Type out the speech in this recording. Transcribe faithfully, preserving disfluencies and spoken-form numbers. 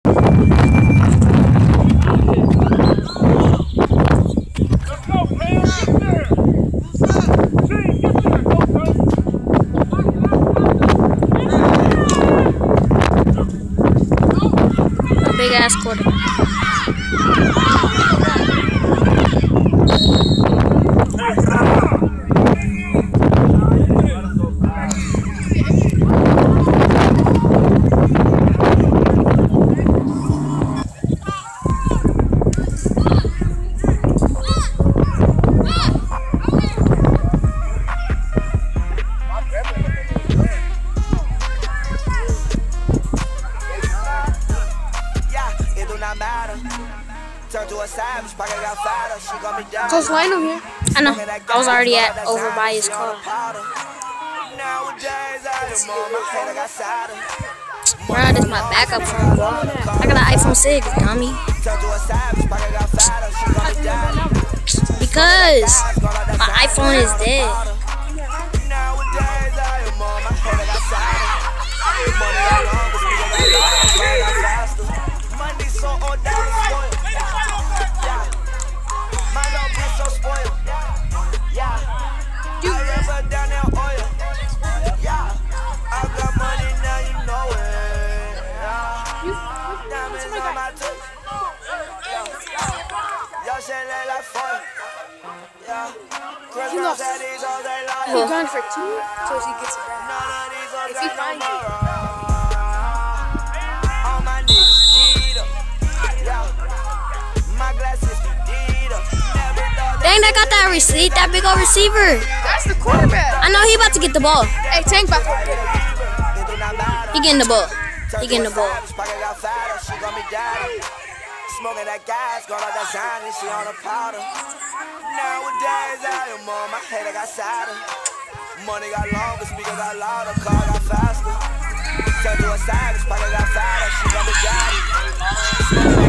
Big ass quarter. Coach Lionel here. I know. I was already at over by his car. Bro, this is my backup phone, bro. I got an iPhone six, dummy. Because my iPhone is dead. He lost. He's gone for two until he gets it back. If he finds it. Dang, I got that receipt, that big old receiver. That's the quarterback. I know he about to get the ball. Hey, Tank about to get it. He getting the ball. He getting the ball. Smoking that gas, got all that shine and she on the powder. Nowadays I am on my head, I got sadder. Money got longer, speaker got louder, car got faster. Turned to a savage, pocket got fatter, she got me daddy.